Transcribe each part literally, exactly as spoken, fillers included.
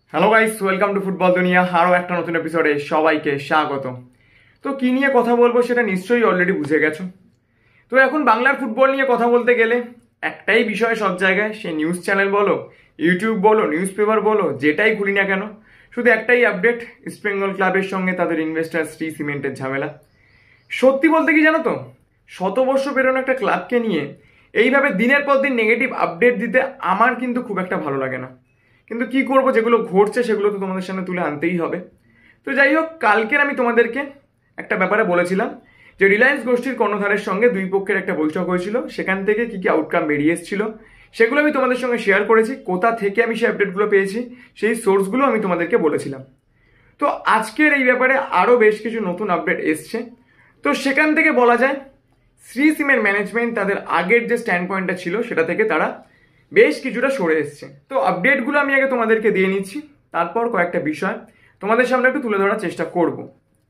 Hello guys, welcome to football দুনিয়া। আরও একটা নতুন এপিসোডে সবাইকে স্বাগত। তো কি নিয়ে কথা বলবো সেটা নিশ্চয়ই অলরেডি বুঝে গেছো। তো এখন বাংলার ফুটবল নিয়ে কথা বলতে গেলে একটাই বিষয় সব জায়গায়, সে নিউজ চ্যানেল বলো, ইউটিউব বলো, নিউজ পেপার বলো, যেটাই খুলি না কেন, শুধু একটাই আপডেট, ইস্টবেঙ্গল ক্লাবের সঙ্গে তাদের ইনভেস্টার শ্রী সিমেন্টের ঝামেলা। সত্যি বলতে কি জানো তো, শতবর্ষ পেরোনো একটা ক্লাবকে নিয়ে এইভাবে দিনের পর দিন নেগেটিভ আপডেট দিতে আমার কিন্তু খুব একটা ভালো লাগে না। কিন্তু কি করব, যেগুলো ঘটছে সেগুলো তো তোমাদের সামনে তুলে আনতেই হবে। তো যাই হোক, কালকের আমি তোমাদেরকে একটা ব্যাপারে বলেছিলাম যে রিলায়েন্স গোষ্ঠীর কর্ণধারের সঙ্গে দুই পক্ষের একটা বৈঠক হয়েছিল, সেখান থেকে কি কি আউটকাম বেরিয়ে এসেছিল সেগুলো আমি তোমাদের সঙ্গে শেয়ার করেছি। কোথা থেকে আমি সেই আপডেটগুলো পেয়েছি সেই সোর্সগুলো আমি তোমাদেরকে বলেছিলাম। তো আজকের এই ব্যাপারে আরও বেশ কিছু নতুন আপডেট এসছে। তো সেখান থেকে বলা যায় শ্রী সিমের ম্যানেজমেন্ট তাদের আগের যে স্ট্যান্ড পয়েন্টটা ছিল সেটা থেকে তারা বেশ কিছুটা সরে এসছে। তো আপডেটগুলো আমি আগে তোমাদেরকে দিয়ে নিচ্ছি, তারপর কয়েকটা বিষয় তোমাদের সামনে একটু তুলে ধরার চেষ্টা করব।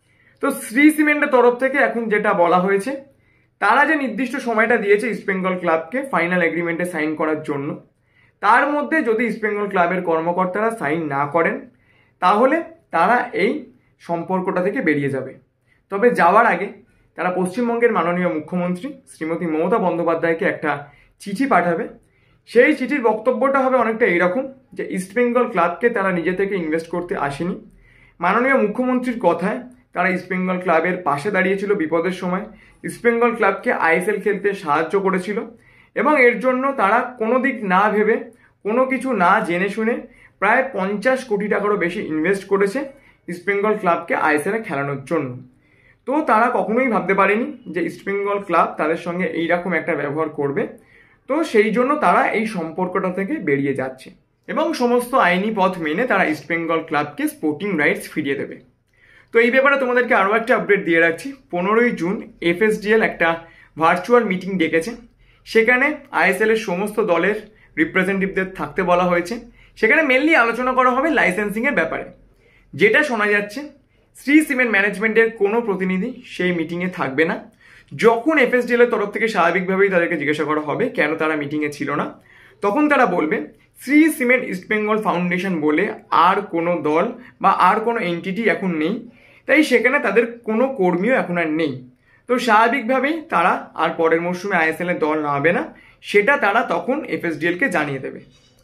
তো শ্রী সিমেন্টের তরফ থেকে এখন যেটা বলা হয়েছে, তারা যে নির্দিষ্ট সময়টা দিয়েছে ইস্টবেঙ্গল ক্লাবকে ফাইনাল এগ্রিমেন্টে সাইন করার জন্য, তার মধ্যে যদি ইস্টবেঙ্গল ক্লাবের কর্মকর্তারা সাইন না করেন তাহলে তারা এই সম্পর্কটা থেকে বেরিয়ে যাবে। তবে যাওয়ার আগে তারা পশ্চিমবঙ্গের মাননীয় মুখ্যমন্ত্রী শ্রীমতী মমতা বন্দ্যোপাধ্যায়কে একটা চিঠি পাঠাবে। সেই চিঠির বক্তব্যটা হবে অনেকটা এইরকম যে ইস্টবেঙ্গল ক্লাবকে তারা নিজে থেকে ইনভেস্ট করতে আসেনি। মাননীয় মুখ্যমন্ত্রীর কথায় তারা ইস্টবেঙ্গল ক্লাবের পাশে দাঁড়িয়েছিল বিপদের সময়, ইস্টবেঙ্গল ক্লাবকে আইএসএল খেলতে সাহায্য করেছিল এবং এর জন্য তারা কোনো দিক না ভেবে, কোনো কিছু না জেনে শুনে প্রায় পঞ্চাশ কোটি টাকারও বেশি ইনভেস্ট করেছে ইস্টবেঙ্গল ক্লাবকে আইএসএলে খেলানোর জন্য। তো তারা কখনোই ভাবতে পারেনি যে ইস্টবেঙ্গল ক্লাব তাদের সঙ্গে এইরকম একটা ব্যবহার করবে। তো সেই জন্য তারা এই সম্পর্কটা থেকে বেরিয়ে যাচ্ছে এবং সমস্ত আইনি পথ মেনে তারা ইস্টবেঙ্গল ক্লাবকে স্পোর্টিং রাইটস ফিরিয়ে দেবে। তো এই ব্যাপারে তোমাদেরকে আরও একটা আপডেট দিয়ে রাখছি। পনেরোই জুন এফএসডিএল একটা ভার্চুয়াল মিটিং ডেকেছে, সেখানে আইএসএল এর সমস্ত দলের রিপ্রেজেন্টেটিভদের থাকতে বলা হয়েছে। সেখানে মেনলি আলোচনা করা হবে লাইসেন্সিংয়ের ব্যাপারে। যেটা শোনা যাচ্ছে, শ্রী সিমেন্ট ম্যানেজমেন্টের কোনো প্রতিনিধি সেই মিটিংয়ে থাকবে না। যখন এফএসডিএল এর তরফ থেকে স্বাভাবিকভাবেই তাদেরকে জিজ্ঞাসা করা হবে কেন তারা মিটিংয়ে ছিল না, তখন তারা বলবে শ্রী সিমেন্ট ইস্টবেঙ্গল ফাউন্ডেশন বলে আর কোনো দল বা আর কোনো এন্টিটি এখন নেই, তাই সেখানে তাদের কোনো কর্মীও এখন আর নেই। তো স্বাভাবিকভাবেই তারা আর পরের মরশুমে আইএসএল এর দল নামবে না, সেটা তারা তখন এফএসডিএলকে জানিয়ে দেবে।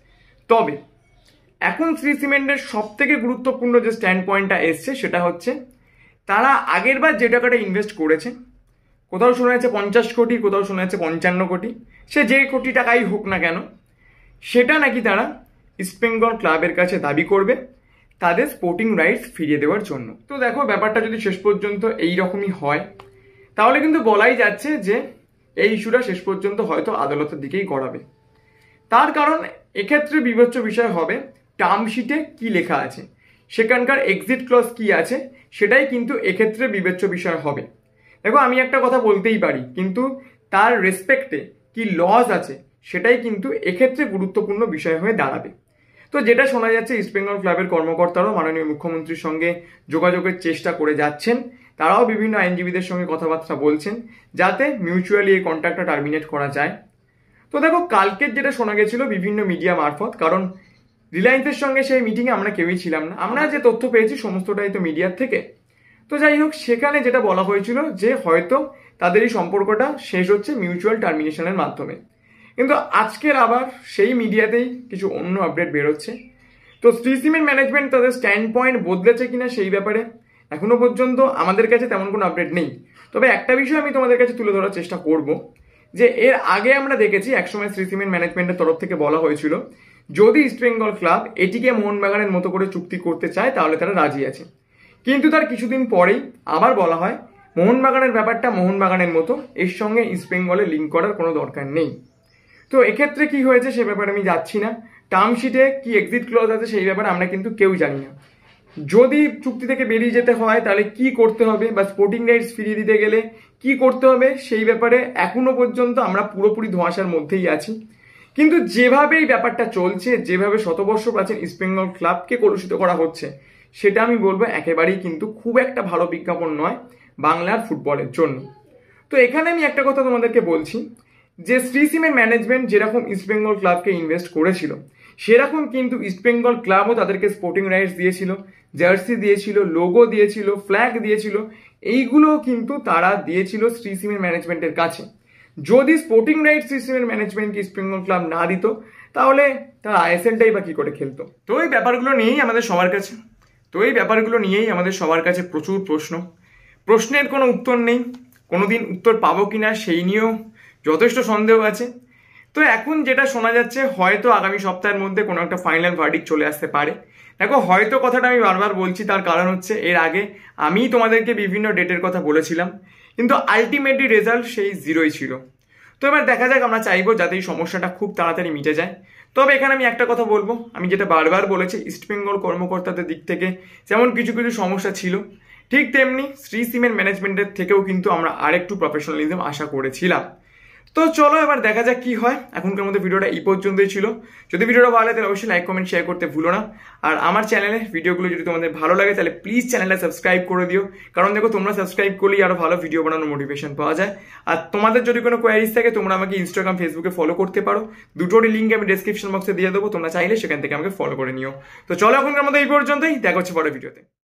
তবে এখন শ্রী সিমেন্টের সব থেকে গুরুত্বপূর্ণ যে স্ট্যান্ড পয়েন্টটা এসছে সেটা হচ্ছে তারা আগের বার যে টাকাটা ইনভেস্ট করেছে, কোথাও শোনা যাচ্ছে পঞ্চাশ কোটি, কোথাও শোনা যাচ্ছে পঞ্চান্ন কোটি, সে যে কোটি টাকাই হোক না কেন, সেটা নাকি তারা ইস্টবেঙ্গল ক্লাবের কাছে দাবি করবে তাদের স্পোর্টিং রাইটস ফিরিয়ে দেওয়ার জন্য। তো দেখো, ব্যাপারটা যদি শেষ পর্যন্ত এই রকমই হয় তাহলে কিন্তু বলাই যাচ্ছে যে এই ইস্যুটা শেষ পর্যন্ত হয়তো আদালতের দিকেই গড়াবে। তার কারণ এক্ষেত্রে বিবেচ্য বিষয় হবে টার্মশিটে কি লেখা আছে, সেখানকার এক্সিট ক্লজ কি আছে, সেটাই কিন্তু এক্ষেত্রে বিবেচ্য বিষয় হবে। দেখো, আমি একটা কথা বলতেই পারি, কিন্তু তার রেসপেক্টে কি লজ আছে সেটাই কিন্তু এক্ষেত্রে গুরুত্বপূর্ণ বিষয় হয়ে দাঁড়াবে। তো যেটা শোনা যাচ্ছে, ইস্টবেঙ্গল ক্লাবের কর্মকর্তারাও মাননীয় মুখ্যমন্ত্রীর সঙ্গে যোগাযোগের চেষ্টা করে যাচ্ছেন। তারাও বিভিন্ন আইনজীবীদের সঙ্গে কথাবার্তা বলছেন যাতে মিউচুয়ালি এই কন্ট্রাক্টটা টার্মিনেট করা যায়। তো দেখো, কালকের যেটা শোনা গেছিল বিভিন্ন মিডিয়া মারফত, কারণ রিলায়েন্সের সঙ্গে সেই মিটিংয়ে আমরা কেউই ছিলাম না, আমরা যে তথ্য পেয়েছি সমস্তটাই তো মিডিয়ার থেকে। তো যাই হোক, সেখানে যেটা বলা হয়েছিল যে হয়তো তাদের এই সম্পর্কটা শেষ হচ্ছে মিউচুয়াল টার্মিনেশনের মাধ্যমে। কিন্তু আজকের আবার সেই মিডিয়াতেই কিছু অন্য আপডেট বেরোচ্ছে। তো শ্রী সিমেন্ট ম্যানেজমেন্ট তাদের স্ট্যান্ড পয়েন্ট বদলেছে কিনা সেই ব্যাপারে এখনো পর্যন্ত আমাদের কাছে তেমন কোনো আপডেট নেই। তবে একটা বিষয় আমি তোমাদের কাছে তুলে ধরার চেষ্টা করব, যে এর আগে আমরা দেখেছি একসময় শ্রী সিমেন্ট ম্যানেজমেন্টের তরফ থেকে বলা হয়েছিল যদি ইস্টবেঙ্গল ক্লাব এটিকে মোহনবাগানের মতো করে চুক্তি করতে চায় তাহলে তারা রাজি আছে। কিন্তু তার কিছুদিন পরেই আবার বলা হয় মোহনবাগানের ব্যাপারটা মোহনবাগানের মতো, এর সঙ্গে ইস্টবেঙ্গলে লিঙ্ক করার কোনো দরকার নেই। তো এক্ষেত্রে কি হয়েছে সে ব্যাপারে আমি যাচ্ছি না, টার্মশিটে কি এক্সিট ক্লজ আছে সেই ব্যাপারে আমরা কিন্তু কেউ জানি না। যদি চুক্তি থেকে বেরিয়ে যেতে হয় তাহলে কি করতে হবে, বা স্পোর্টিং রাইটস ফিরিয়ে দিতে গেলে কি করতে হবে সেই ব্যাপারে এখনো পর্যন্ত আমরা পুরোপুরি ধোঁয়াশার মধ্যেই আছি। কিন্তু যেভাবে এই ব্যাপারটা চলছে, যেভাবে শতবর্ষ প্রাচীন ইস্টবেঙ্গল ক্লাবকে কলুষিত করা হচ্ছে, সেটা আমি বলবো একেবারেই কিন্তু খুব একটা ভালো বিজ্ঞাপন নয় বাংলার ফুটবলের জন্য। তো এখানে আমি একটা কথা তোমাদেরকে বলছি, যে শ্রী সিমেন্ট ম্যানেজমেন্ট যেরকম ইস্টবেঙ্গল ক্লাবকে ইনভেস্ট করেছিল সেরকম কিন্তু ইস্টবেঙ্গল ক্লাবও তাদেরকে স্পোর্টিং রাইটস দিয়েছিল, জার্সি দিয়েছিল, লোগো দিয়েছিল, ফ্ল্যাগ দিয়েছিল, এইগুলো কিন্তু তারা দিয়েছিল শ্রী সিমেন্ট ম্যানেজমেন্টের কাছে। যদি স্পোর্টিং রাইটস শ্রী সিমেন্ট ম্যানেজমেন্টকে ইস্টবেঙ্গল ক্লাব না দিত তাহলে তারা আইএসএলটাই বা কি করে খেলতো। তো এই ব্যাপারগুলো নিয়েই আমাদের সবার কাছে তো এই ব্যাপারগুলো নিয়েই আমাদের সবার কাছে প্রচুর প্রশ্ন, প্রশ্নের কোনো উত্তর নেই, কোনোদিন উত্তর পাবো কিনা সেই নিয়েও যথেষ্ট সন্দেহ আছে। তো এখন যেটা শোনা যাচ্ছে হয়তো আগামী সপ্তাহের মধ্যে কোনো একটা ফাইনাল ভার্ডিক্ট চলে আসতে পারে। দেখো, হয়তো কথাটা আমি বারবার বলছি, তার কারণ হচ্ছে এর আগে আমি তোমাদেরকে বিভিন্ন ডেটের কথা বলেছিলাম, কিন্তু আলটিমেটলি রেজাল্ট সেই জিরোই ছিল। তো এবার দেখা যাক, আমরা চাইবো যাতে এই সমস্যাটা খুব তাড়াতাড়ি মিটে যায়। তবে এখানে আমি একটা কথা বলবো, আমি যেটা বারবার বলেছি, ইস্টবেঙ্গল কর্মকর্তাদের দিক থেকে যেমন কিছু কিছু সমস্যা ছিল, ঠিক তেমনি শ্রী সিমেন্ট ম্যানেজমেন্টের থেকেও কিন্তু আমরা আরেকটু প্রফেশনালিজম আশা করেছিলাম। তো চলো এবার দেখা যাক কি হয়। এখনকার মধ্যে ভিডিওটা এই পর্যন্তই ছিল। যদি ভিডিওটা ভালো লাগে তাহলে অবশ্যই লাইক কমেন্ট শেয়ার করতে ভুলো না। আর আমার চ্যানেলে ভিডিওগুলো যদি তোমাদের ভালো লাগে তাহলে প্লিজ চ্যানেলটা সাবস্ক্রাইব করে দিও, কারণ দেখো তোমরা সাবস্ক্রাইব করলেই আরো ভালো ভিডিও বানানোর মোটিভেশন পাওয়া যায়। আর তোমাদের যদি কোনো কোয়ারিজ থাকে তোমরা আমাকে ইনস্টাগ্রাম, ফেসবুকে ফলো করতে পারো, দুটোরই লিঙ্ক আমি ডেসক্রিপশন বক্সে দিয়ে দেবো, তোমরা চাইলে সেখান থেকে আমাকে ফলো করে নিও। তো চলো এখনকার মধ্যে এই পর্যন্তই, দেখা হচ্ছে পরের ভিডিওতে।